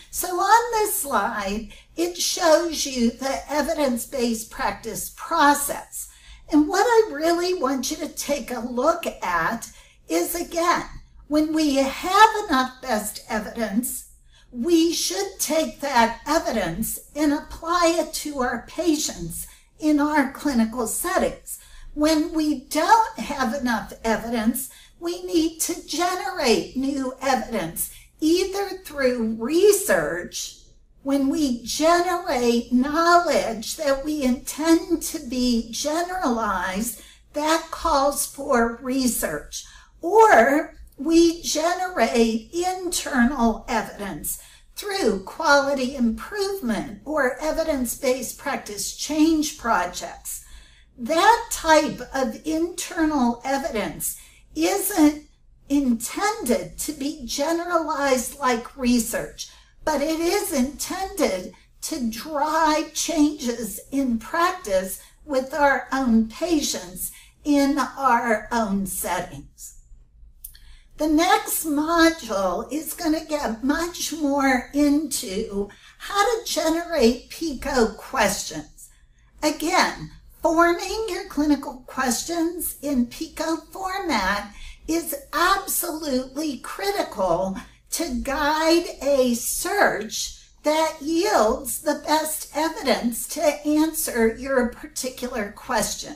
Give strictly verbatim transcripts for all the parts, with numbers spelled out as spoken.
So on this slide, it shows you the evidence-based practice process. And what I really want you to take a look at is, again, when we have enough best evidence, we should take that evidence and apply it to our patients in our clinical settings. When we don't have enough evidence, we need to generate new evidence, either through research, when we generate knowledge that we intend to be generalized, that calls for research, or we generate internal evidence through quality improvement or evidence-based practice change projects. That type of internal evidence isn't intended to be generalized like research, but it is intended to drive changes in practice with our own patients in our own settings. The next module is going to get much more into how to generate PICO questions. Again, forming your clinical questions in PICO format is absolutely critical to guide a search that yields the best evidence to answer your particular question.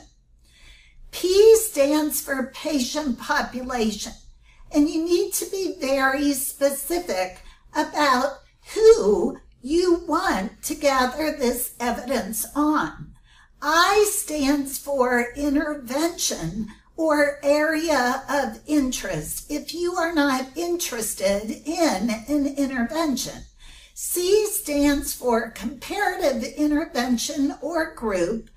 P stands for patient population, and you need to be very specific about who you want to gather this evidence on. I stands for intervention or area of interest if you are not interested in an intervention. C stands for comparative intervention or group.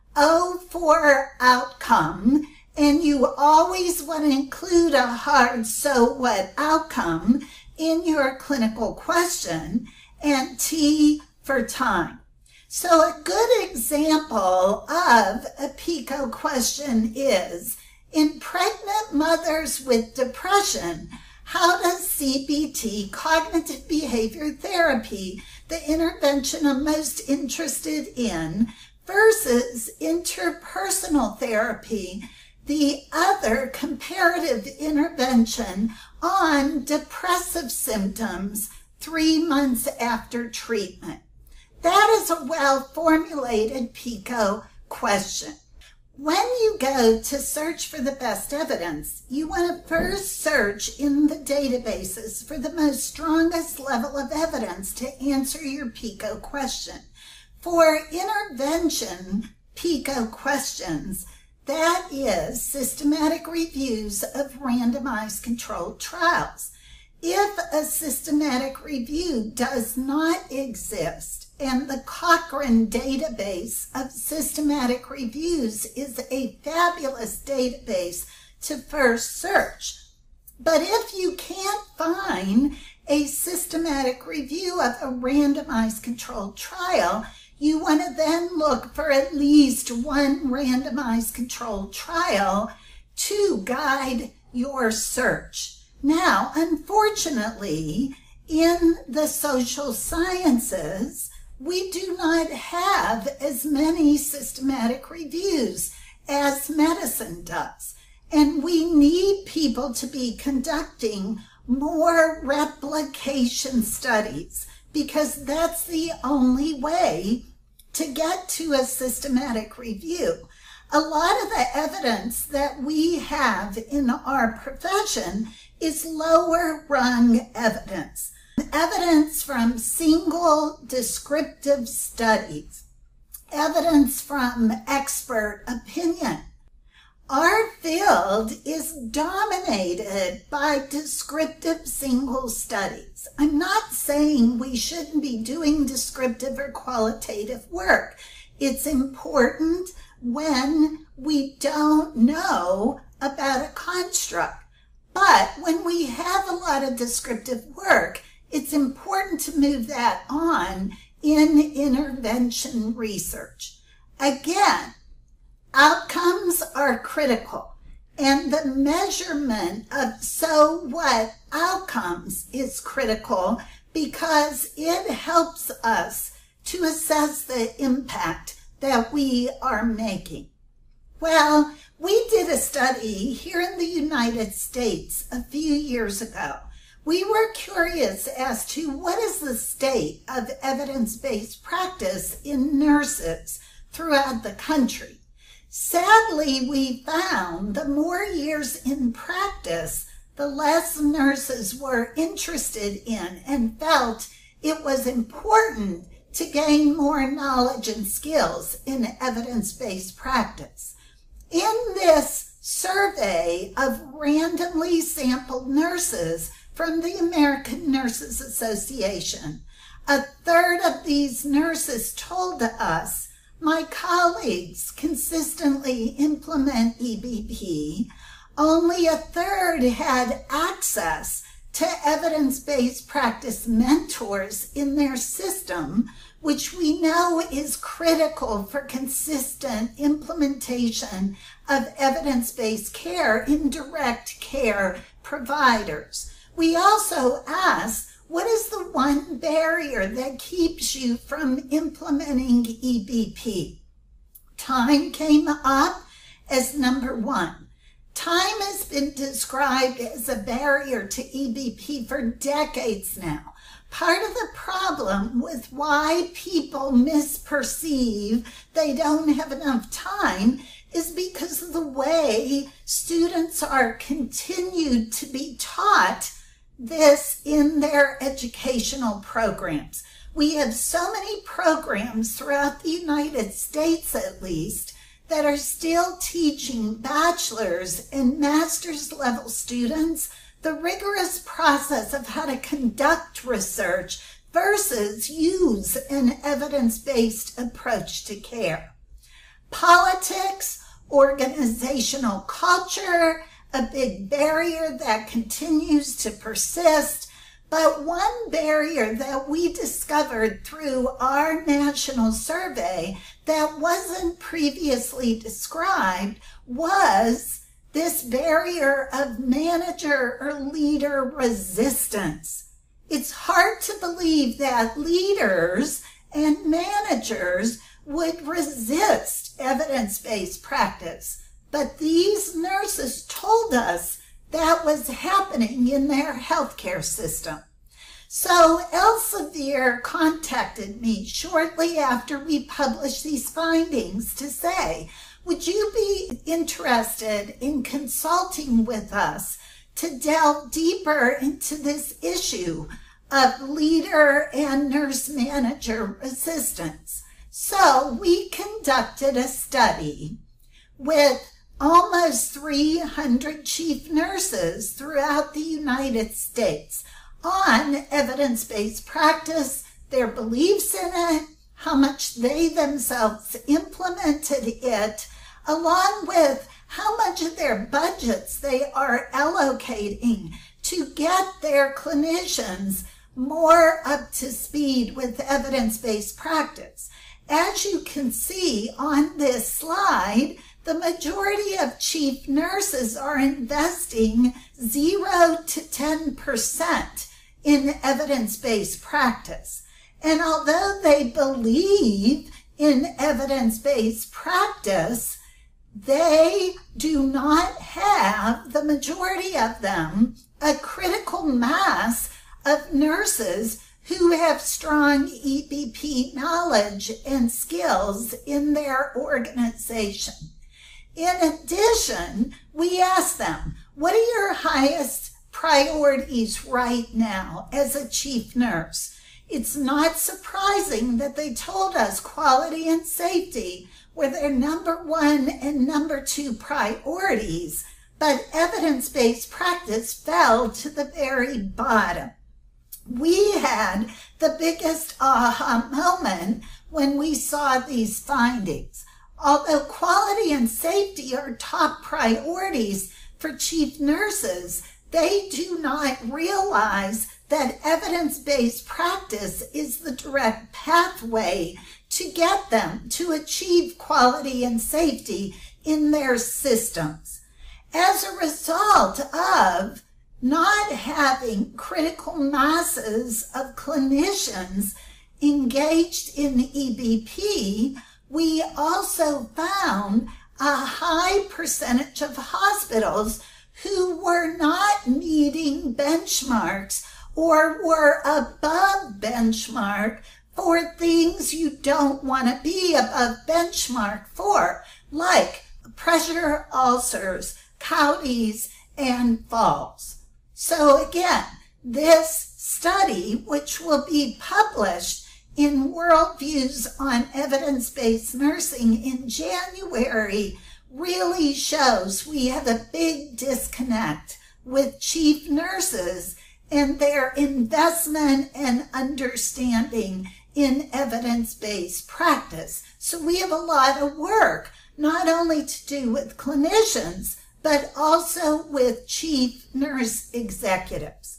O for outcome, and you always want to include a hard so what outcome in your clinical question, and T for time. So a good example of a PICO question is, in pregnant mothers with depression, how does C B T, cognitive behavior therapy, the intervention I'm most interested in, versus interpersonal therapy, the other comparative intervention on depressive symptoms three months after treatment? That is a well-formulated PICO question. When you go to search for the best evidence, you want to first search in the databases for the most strongest level of evidence to answer your PICO question. For intervention PICO questions, that is systematic reviews of randomized controlled trials. If a systematic review does not exist, and the Cochrane database of systematic reviews is a fabulous database to first search. But if you can't find a systematic review of a randomized controlled trial, you want to then look for at least one randomized controlled trial to guide your search. Now, unfortunately, in the social sciences, we do not have as many systematic reviews as medicine does. And we need people to be conducting more replication studies, because that's the only way to get to a systematic review. A lot of the evidence that we have in our profession is lower rung evidence. Evidence from single descriptive studies, evidence from expert opinion. Our field is dominated by descriptive single studies. I'm not saying we shouldn't be doing descriptive or qualitative work. It's important when we don't know about a construct. But when we have a lot of descriptive work, it's important to move that on in intervention research. Again, outcomes are critical, and the measurement of so what outcomes is critical, because it helps us to assess the impact that we are making. Well, we did a study here in the United States a few years ago. We were curious as to what is the state of evidence-based practice in nurses throughout the country. Sadly, we found the more years in practice, the less nurses were interested in and felt it was important to gain more knowledge and skills in evidence-based practice. In this survey of randomly sampled nurses from the American Nurses Association, a third of these nurses told us, "My colleagues consistently implement E B P. Only a third had access to evidence-based practice mentors in their system, which we know is critical for consistent implementation of evidence-based care in direct care providers." We also asked, what is the one barrier that keeps you from implementing E B P? Time came up as number one. Time has been described as a barrier to E B P for decades now. Part of the problem with why people misperceive they don't have enough time is because of the way students are continued to be taught this in their educational programs. We have so many programs throughout the United States, at least, that are still teaching bachelor's and master's level students the rigorous process of how to conduct research versus use an evidence-based approach to care. Politics, organizational culture, a big barrier that continues to persist. But one barrier that we discovered through our national survey that wasn't previously described was this barrier of manager or leader resistance. It's hard to believe that leaders and managers would resist evidence-based practice. But these nurses told us that was happening in their healthcare system. So Elsevier contacted me shortly after we published these findings to say, would you be interested in consulting with us to delve deeper into this issue of leader and nurse manager resistance? So we conducted a study with almost three hundred chief nurses throughout the United States on evidence-based practice, their beliefs in it, how much they themselves implemented it, along with how much of their budgets they are allocating to get their clinicians more up to speed with evidence-based practice. As you can see on this slide, the majority of chief nurses are investing zero to ten percent in evidence-based practice. And although they believe in evidence-based practice, they do not have, the majority of them, a critical mass of nurses who have strong E B P knowledge and skills in their organization. In addition, we asked them, what are your highest priorities right now as a chief nurse? It's not surprising that they told us quality and safety were their number one and number two priorities, but evidence-based practice fell to the very bottom. We had the biggest aha moment when we saw these findings. Although quality and safety are top priorities for chief nurses, they do not realize that evidence-based practice is the direct pathway to get them to achieve quality and safety in their systems. As a result of not having critical masses of clinicians engaged in E B P, we also found a high percentage of hospitals who were not meeting benchmarks or were above benchmark for things you don't want to be above benchmark for, like pressure ulcers, cavities, and falls. So again, this study, which will be published in Worldviews on Evidence-Based Nursing in January, really shows we have a big disconnect with chief nurses and their investment and understanding in evidence-based practice. So we have a lot of work, not only to do with clinicians, but also with chief nurse executives.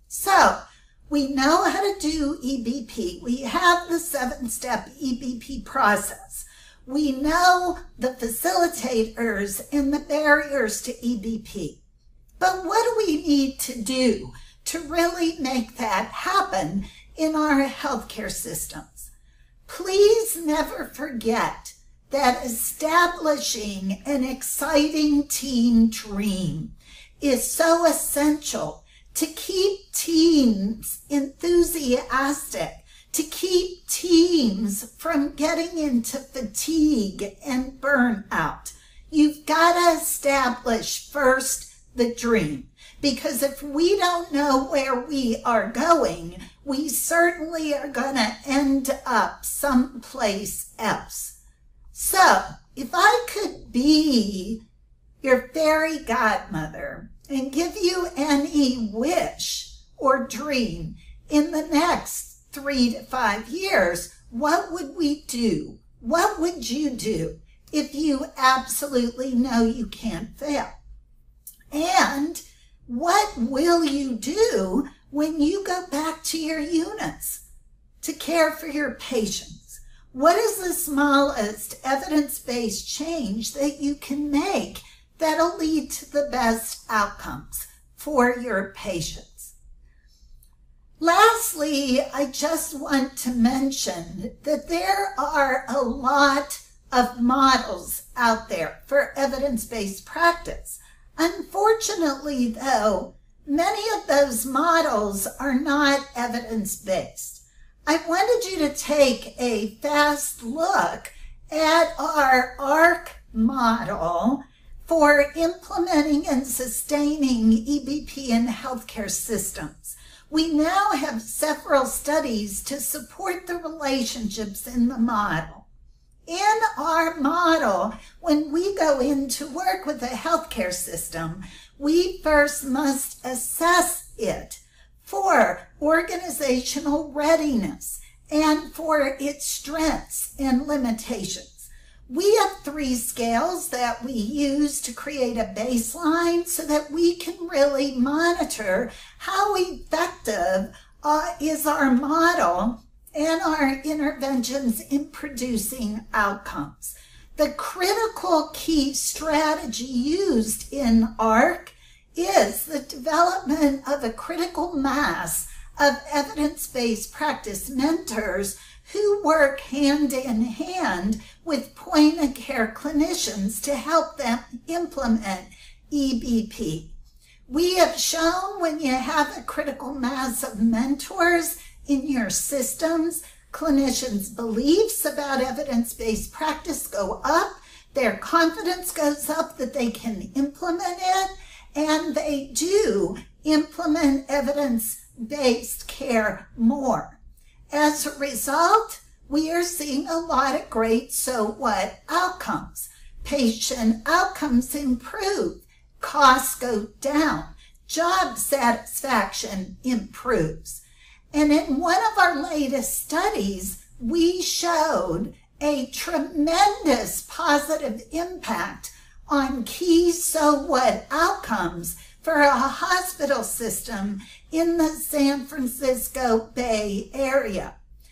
So we know how to do E B P. We have the seven-step E B P process. We know the facilitators and the barriers to E B P. But what do we need to do to really make that happen in our healthcare systems? Please never forget that establishing an exciting teen dream is so essential to keep teams enthusiastic, to keep teams from getting into fatigue and burnout. You've got to establish first the dream, because if we don't know where we are going, we certainly are going to end up someplace else. So, if I could be your fairy godmother and give you any wish or dream in the next three to five years, what would we do? What would you do if you absolutely know you can't fail? And what will you do when you go back to your units to care for your patients? What is the smallest evidence-based change that you can make that'll lead to the best outcomes for your patients? Lastly, I just want to mention that there are a lot of models out there for evidence-based practice. Unfortunately, though, many of those models are not evidence-based. I wanted you to take a fast look at our A R C model for implementing and sustaining E B P in healthcare systems. We now have several studies to support the relationships in the model. In our model, when we go in to work with a healthcare system, we first must assess it for organizational readiness and for its strengths and limitations. We have three scales that we use to create a baseline so that we can really monitor how effective uh, is our model and our interventions in producing outcomes. The critical key strategy used in A R C is the development of a critical mass of evidence-based practice mentors who work hand in hand with point-of-care clinicians to help them implement E B P. We have shown when you have a critical mass of mentors in your systems, clinicians' beliefs about evidence-based practice go up, their confidence goes up that they can implement it, and they do implement evidence-based care more. As a result, we are seeing a lot of great so what outcomes. Patient outcomes improve, costs go down, job satisfaction improves. And in one of our latest studies, we showed a tremendous positive impact on key so what outcomes for a hospital system in the San Francisco Bay Area.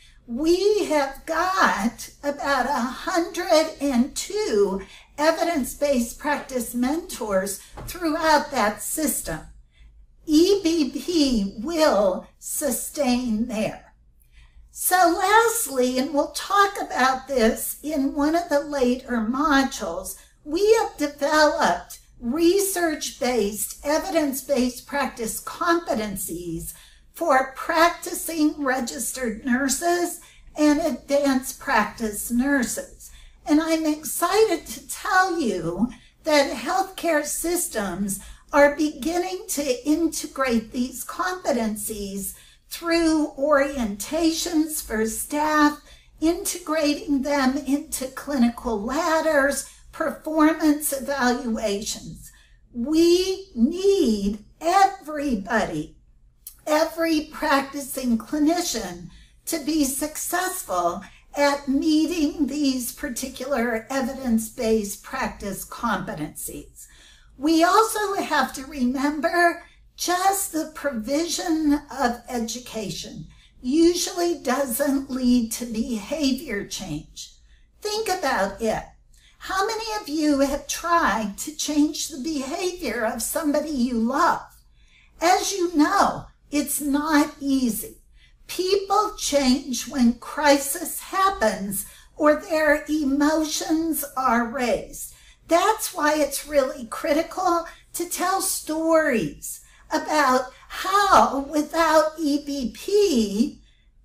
We have got about one hundred two evidence-based practice mentors throughout that system. E B P will sustain there. So lastly, and we'll talk about this in one of the later modules, we have developed research-based, evidence-based practice competencies for practicing registered nurses and advanced practice nurses. And I'm excited to tell you that healthcare systems are beginning to integrate these competencies through orientations for staff, integrating them into clinical ladders, performance evaluations. We need everybody, every practicing clinician, to be successful at meeting these particular evidence-based practice competencies. We also have to remember just the provision of education usually doesn't lead to behavior change. Think about it. How many of you have tried to change the behavior of somebody you love? As you know, it's not easy. People change when crisis happens or their emotions are raised. That's why it's really critical to tell stories about how, without E B P,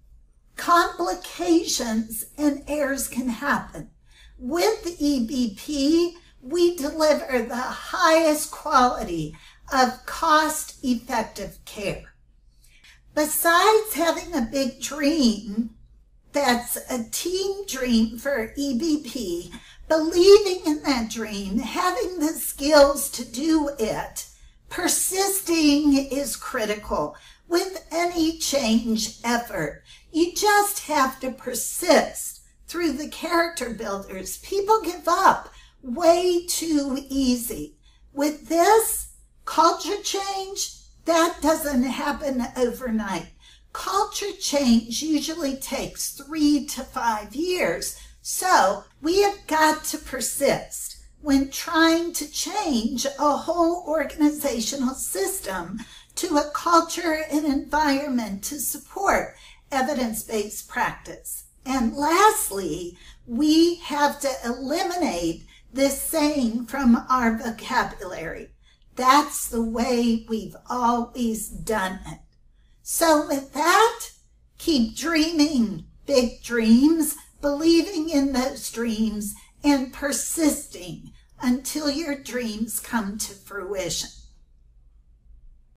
complications and errors can happen. With E B P, we deliver the highest quality of cost-effective care. Besides having a big dream that's a team dream for E B P, believing in that dream, having the skills to do it, persisting is critical with any change effort. You just have to persist through the character builders. People give up way too easy. With this culture change, that doesn't happen overnight. Culture change usually takes three to five years. So we have got to persist when trying to change a whole organizational system to a culture and environment to support evidence-based practice. And lastly, we have to eliminate this saying from our vocabulary. That's the way we've always done it. So with that, keep dreaming big dreams, believing in those dreams, and persisting until your dreams come to fruition.